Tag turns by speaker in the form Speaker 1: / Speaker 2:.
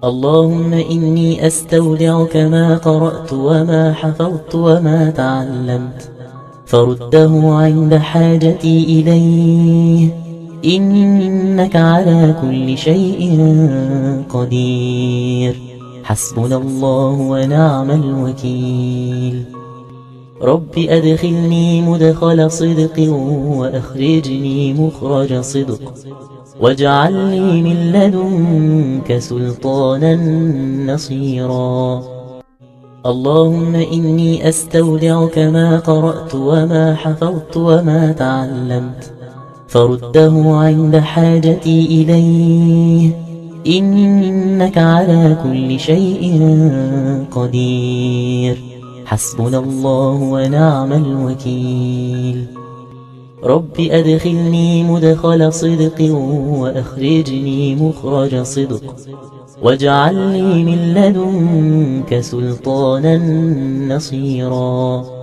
Speaker 1: اللهم إني أستودعك ما قرأت وما حفظت وما تعلمت، فرده عند حاجتي إليه، إنك على كل شيء قدير. حسبنا الله ونعم الوكيل. رب أدخلني مدخل صدق وأخرجني مخرج صدق، واجعل لي من لدنك سلطانا نصيرا. اللهم إني أستودعك ما قرأت وما حفظت وما تعلمت، فرده عند حاجتي إليه، إنك على كل شيء قدير. حسبنا الله ونعم الوكيل. رب أدخلني مدخل صدق وأخرجني مخرج صدق، واجعل لي من لدنك سلطانا نصيرا.